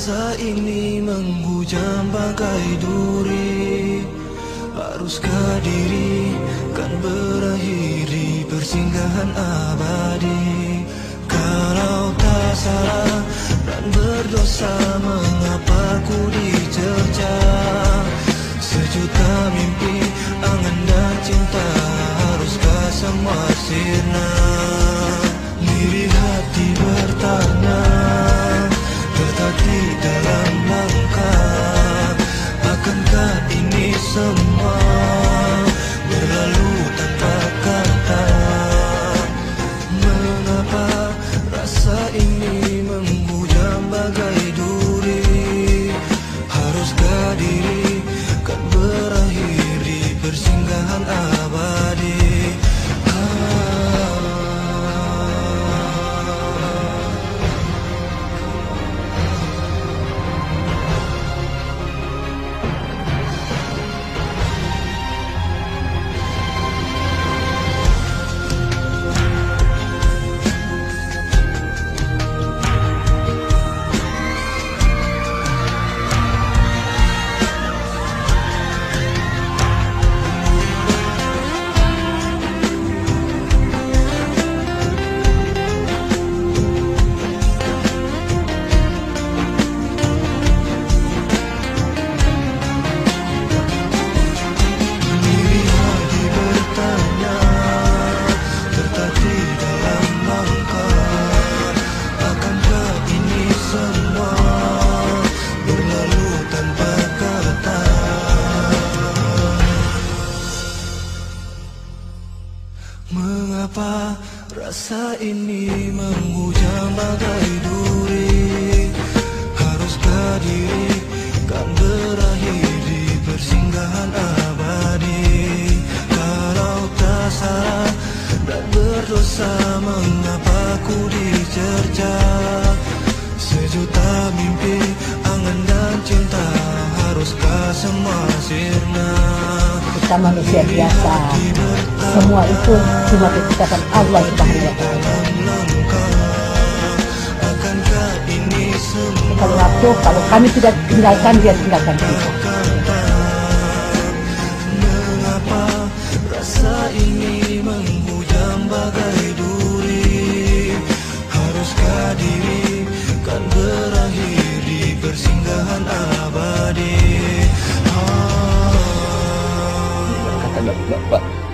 Rasa ini menghujam bagai duri. Haruskah diri kan berakhir di persinggahan abadi? Kalau tak salah dan berdosa, mengapa ku dicerca? Sejuta mimpi, angan dan cinta, haruskah semua sirna? Lirih hati bertanya, tertatih dalam langkah, akankah ini semua berlalu tanpa kata? Mengapa rasa ini menghujam bagai duri? Haruskah diri kan berakhir di persinggahan abadi? Mengapa rasa ini menghujam bagai duri? Haruskah diri kan berakhir di persinggahan abadi? Kalau tak salah dan berdosa, mengapa ku dicerca? Sejuta mimpi, angan dan cinta, haruskah semua sirna? Kita manusia biasa, semua itu cuma ketetapan Allah Subhanahu wa Ta'ala. Kalau waktu, kalau kami tidak tinggalkan, dia tinggalkan kita. Mengapa rasa ini menghujam bagai duri? Haruskah diri kan berakhir di persinggahan abadi? Kata bapak,